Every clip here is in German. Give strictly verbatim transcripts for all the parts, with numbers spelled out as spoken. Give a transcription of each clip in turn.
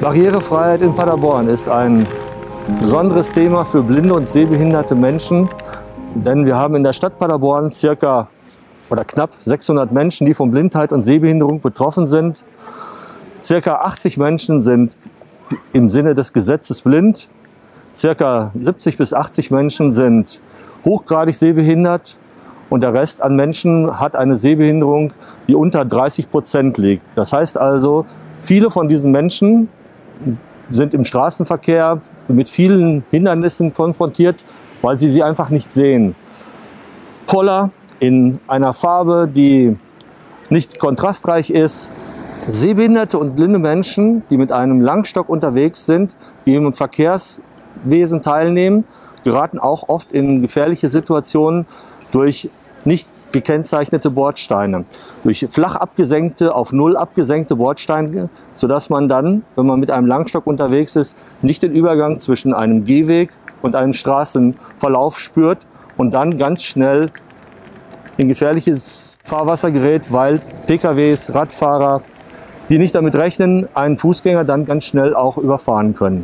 Barrierefreiheit in Paderborn ist ein besonderes Thema für blinde und sehbehinderte Menschen, denn wir haben in der Stadt Paderborn circa oder knapp sechshundert Menschen, die von Blindheit und Sehbehinderung betroffen sind. Circa achtzig Menschen sind im Sinne des Gesetzes blind, circa siebzig bis achtzig Menschen sind hochgradig sehbehindert und der Rest an Menschen hat eine Sehbehinderung, die unter dreißig Prozent liegt. Das heißt also, viele von diesen Menschen sind im Straßenverkehr mit vielen Hindernissen konfrontiert, weil sie sie einfach nicht sehen. Poller in einer Farbe, die nicht kontrastreich ist. Sehbehinderte und blinde Menschen, die mit einem Langstock unterwegs sind, die im Verkehrswesen teilnehmen, geraten auch oft in gefährliche Situationen durch nicht gekennzeichnete Bordsteine, durch flach abgesenkte, auf Null abgesenkte Bordsteine, sodass man dann, wenn man mit einem Langstock unterwegs ist, nicht den Übergang zwischen einem Gehweg und einem Straßenverlauf spürt und dann ganz schnell in gefährliches Fahrwasser gerät, weil P K Ws, Radfahrer, die nicht damit rechnen, einen Fußgänger dann ganz schnell auch überfahren können.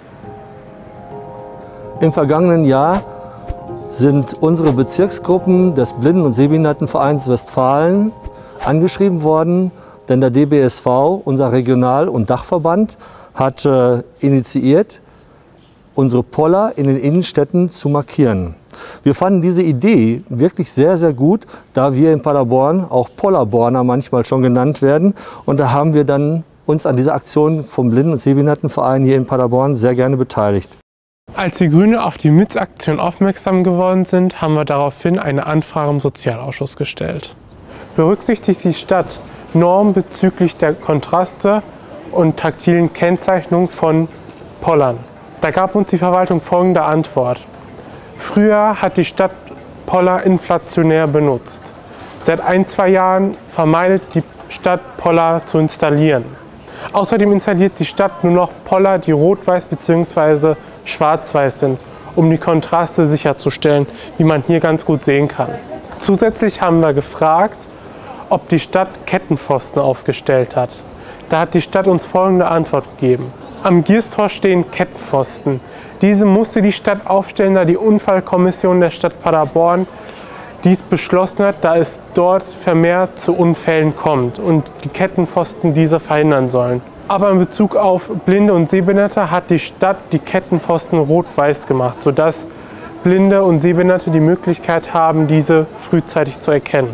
Im vergangenen Jahr sind unsere Bezirksgruppen des Blinden- und Sehbehindertenvereins Westfalen angeschrieben worden, denn der D B S V, unser Regional- und Dachverband, hat äh, initiiert, unsere Poller in den Innenstädten zu markieren. Wir fanden diese Idee wirklich sehr, sehr gut, da wir in Paderborn auch Pollerborner manchmal schon genannt werden. Und da haben wir dann uns an dieser Aktion vom Blinden- und Sehbehindertenverein hier in Paderborn sehr gerne beteiligt. Als die Grüne auf die Mitaktion aufmerksam geworden sind, haben wir daraufhin eine Anfrage im Sozialausschuss gestellt. Berücksichtigt die Stadt Normen bezüglich der Kontraste und taktilen Kennzeichnung von Pollern? Da gab uns die Verwaltung folgende Antwort. Früher hat die Stadt Poller inflationär benutzt. Seit ein, zwei Jahren vermeidet die Stadt Poller zu installieren. Außerdem installiert die Stadt nur noch Poller, die rot-weiß bzw. schwarz-weiß sind, um die Kontraste sicherzustellen, wie man hier ganz gut sehen kann. Zusätzlich haben wir gefragt, ob die Stadt Kettenpfosten aufgestellt hat. Da hat die Stadt uns folgende Antwort gegeben. Am Gierstor stehen Kettenpfosten. Diese musste die Stadt aufstellen, da die Unfallkommission der Stadt Paderborn dies beschlossen hat, da es dort vermehrt zu Unfällen kommt und die Kettenpfosten diese verhindern sollen. Aber in Bezug auf Blinde und Sehbehinderte hat die Stadt die Kettenpfosten rot-weiß gemacht, sodass Blinde und Sehbehinderte die Möglichkeit haben, diese frühzeitig zu erkennen.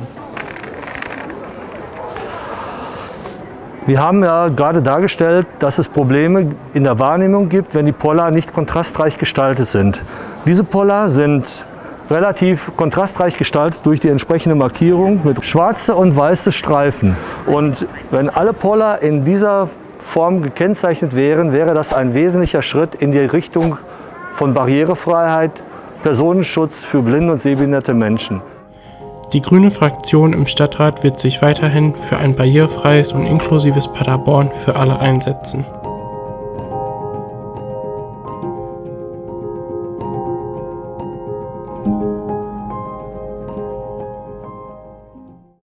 Wir haben ja gerade dargestellt, dass es Probleme in der Wahrnehmung gibt, wenn die Poller nicht kontrastreich gestaltet sind. Diese Poller sind relativ kontrastreich gestaltet durch die entsprechende Markierung mit schwarze und weiße Streifen. Und wenn alle Poller in dieser Form gekennzeichnet wären, wäre das ein wesentlicher Schritt in die Richtung von Barrierefreiheit, Personenschutz für blinde und sehbehinderte Menschen. Die grüne Fraktion im Stadtrat wird sich weiterhin für ein barrierefreies und inklusives Paderborn für alle einsetzen.